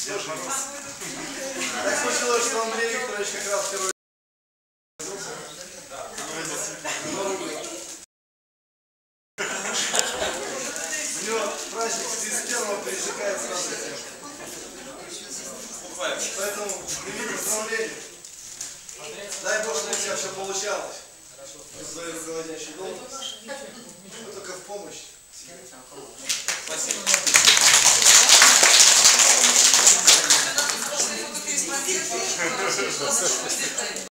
Так случилось, что Андрей Викторович как раз второй. У него праздник с 31-го пересекает сразу всех. Поэтому прими поздравления. Дай Бог, чтобы у тебя все получалось. Своей руководящей должности. Только в помощь. Спасибо.